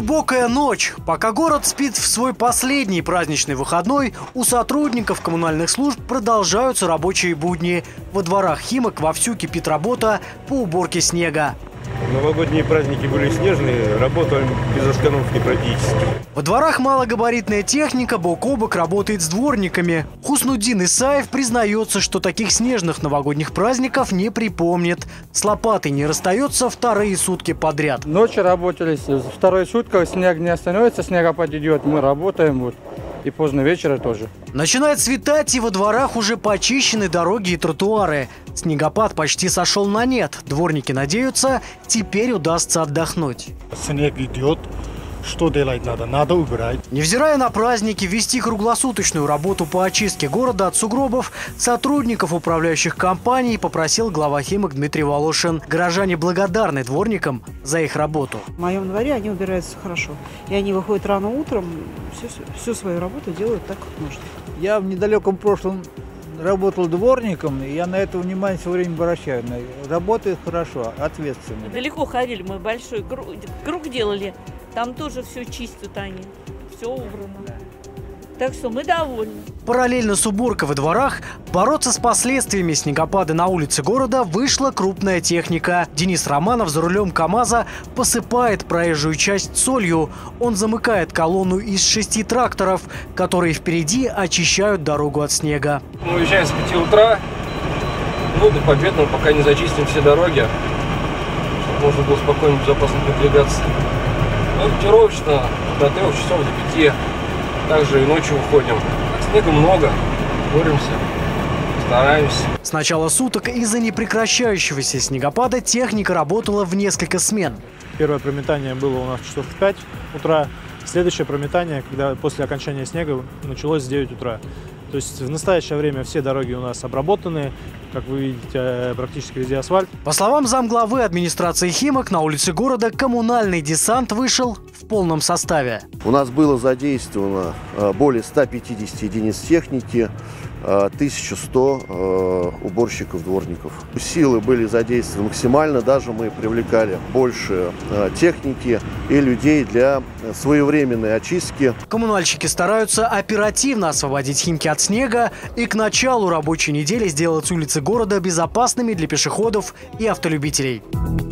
Глубокая ночь. Пока город спит в свой последний праздничный выходной, у сотрудников коммунальных служб продолжаются рабочие будни. Во дворах Химок вовсю кипит работа по уборке снега. Новогодние праздники были снежные, работаем без остановки практически. Во дворах малогабаритная техника бок о бок работает с дворниками. Хуснуддин Исаев признается, что таких снежных новогодних праздников не припомнит. С лопатой не расстается вторые сутки подряд. Ночью работали, второй сутка снег не остановится, снегопад идет, мы работаем вот. И поздно вечера тоже. Начинает светать, и во дворах уже почищены дороги и тротуары. Снегопад почти сошел на нет. Дворники надеются, теперь удастся отдохнуть. Снег идет. Что делать надо? Надо убирать. Невзирая на праздники, вести круглосуточную работу по очистке города от сугробов сотрудников управляющих компаний попросил глава Химок Дмитрий Волошин. Горожане благодарны дворникам за их работу. В моем дворе они убираются хорошо. И они выходят рано утром, всю свою работу делают так, как нужно. Я в недалеком прошлом работал дворником, и я на это внимание все время обращаю. Работает хорошо, ответственно. Далеко ходили, мы большой круг делали. Там тоже все чистят они, все убрано. Так что мы довольны. Параллельно с уборкой во дворах бороться с последствиями снегопада на улице города вышла крупная техника. Денис Романов за рулем КАМАЗа посыпает проезжую часть солью. Он замыкает колонну из 6 тракторов, которые впереди очищают дорогу от снега. Мы уезжаем с 5 утра, до Победного, пока не зачистим все дороги, чтобы можно было спокойно, безопасно передвигаться. Ориентировочно до 3 часов, до 5. Также и ночью выходим. Снега много, боремся, стараемся. С начала суток из-за непрекращающегося снегопада техника работала в несколько смен. Первое прометание было у нас часов в 5 утра. Следующее прометание, когда после окончания снега, началось с 9 утра. То есть в настоящее время все дороги у нас обработаны, как вы видите, практически везде асфальт. По словам замглавы администрации Химок, на улице города коммунальный десант вышел в полном составе. У нас было задействовано более 150 единиц техники, 1100 уборщиков, дворников. Силы были задействованы максимально, даже мы привлекали больше техники и людей для своевременной очистки. Коммунальщики стараются оперативно освободить Химки от снега и к началу рабочей недели сделать улицы города безопасными для пешеходов и автолюбителей.